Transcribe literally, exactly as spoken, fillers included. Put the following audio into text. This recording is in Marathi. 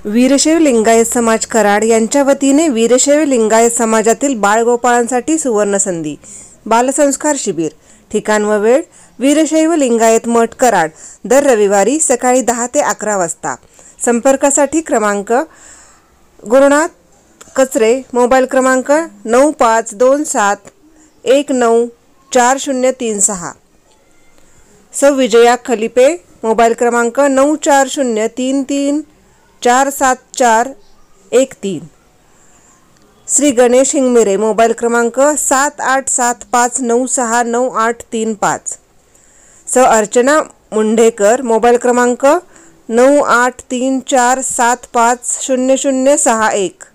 वीरशैव लिंगायत समाज कराड यांच्या वतीने वीरशैव लिंगायत समाजातील बाळगोपाळांसाठी सुवर्णसंधी बालसंस्कार शिबिर। ठिकाण व वेळ वीरशैव लिंगायत मठ कराड। दर रविवारी सकाळी दहा ते अकरा वाजता। संपर्कासाठी क्रमांक गुरुनाथ कचरे, मोबाईल क्रमांक नऊ पाच दोन सात एक नऊ चार शून्य तीन सहा। सौ विजया खलिपे, मोबाईल क्रमांक नऊ चार शून्य तीन तीन चार सात चार एक तीन। श्री गणेश हिंगमिरे, मोबाईल क्रमांक सात आठ सात पाच नऊ सहा नऊ आठ तीन पाच। सौ अर्चना मुंढेकर, मोबाईल क्रमांक नऊ आठ तीन चार सात पाच शून्य शून्य सहा एक।